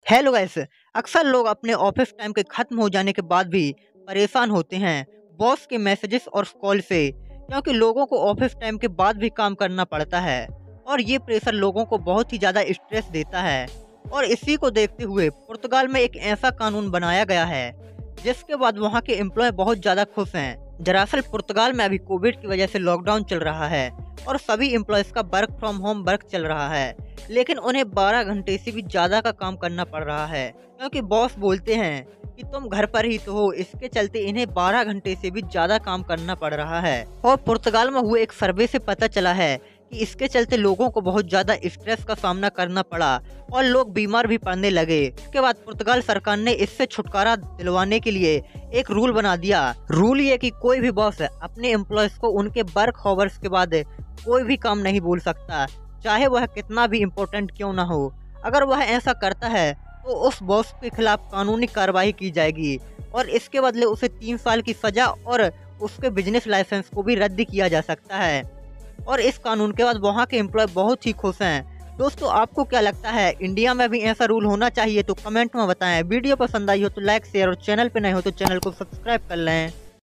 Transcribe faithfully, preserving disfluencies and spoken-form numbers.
Hello guys. अक्सर लोग अपने ऑफिस टाइम के खत्म हो जाने के बाद भी परेशान होते हैं बॉस के मैसेजेस और कॉल से, क्योंकि लोगों को ऑफिस टाइम के बाद भी काम करना पड़ता है और ये प्रेशर लोगों को बहुत ही ज़्यादा स्ट्रेस देता है। और इसी को देखते हुए पुर्तगाल में एक ऐसा कानून बनाया गया है जिसके बाद वहाँ के एम्प्लॉय बहुत ज़्यादा खुश हैं। दरअसल पुर्तगाल में अभी कोविड की वजह से लॉकडाउन चल रहा है और सभी एम्प्लॉयज़ का वर्क फ्रॉम होम वर्क चल रहा है, लेकिन उन्हें बारह घंटे से भी ज़्यादा का काम करना पड़ रहा है, क्योंकि बॉस बोलते हैं कि तुम घर पर ही तो हो। इसके चलते इन्हें बारह घंटे से भी ज़्यादा काम करना पड़ रहा है। और पुर्तगाल में हुए एक सर्वे से पता चला है कि इसके चलते लोगों को बहुत ज़्यादा स्ट्रेस का सामना करना पड़ा और लोग बीमार भी पड़ने लगे। इसके बाद पुर्तगाल सरकार ने इससे छुटकारा दिलवाने के लिए एक रूल बना दिया। रूल ये कि कोई भी बॉस अपने एम्प्लॉयज़ को उनके वर्क आवर्स के बाद कोई भी काम नहीं बोल सकता, चाहे वह कितना भी इम्पोर्टेंट क्यों ना हो। अगर वह ऐसा करता है तो उस बॉस के खिलाफ कानूनी कार्रवाई की जाएगी और इसके बदले उसे तीन साल की सजा और उसके बिजनेस लाइसेंस को भी रद्द किया जा सकता है। और इस कानून के बाद वहाँ के एम्प्लॉय बहुत ही खुश हैं। दोस्तों, आपको क्या लगता है, इंडिया में भी ऐसा रूल होना चाहिए? तो कमेंट में बताएं। वीडियो पसंद आई हो तो लाइक शेयर और चैनल पे नए हो तो चैनल को सब्सक्राइब कर लें।